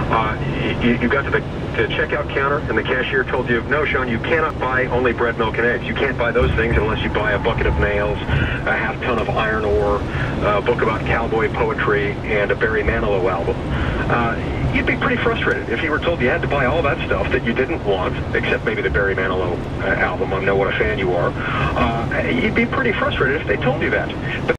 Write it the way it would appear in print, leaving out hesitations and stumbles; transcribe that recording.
You got to the checkout counter, and the cashier told you, no, Sean, you cannot buy only bread, milk, and eggs. You can't buy those things unless you buy a bucket of nails, a half ton of iron ore, a book about cowboy poetry, and a Barry Manilow album. You'd be pretty frustrated if you were told you had to buy all that stuff that you didn't want, except maybe the Barry Manilow album. I know what a fan you are. You'd be pretty frustrated if they told you that. But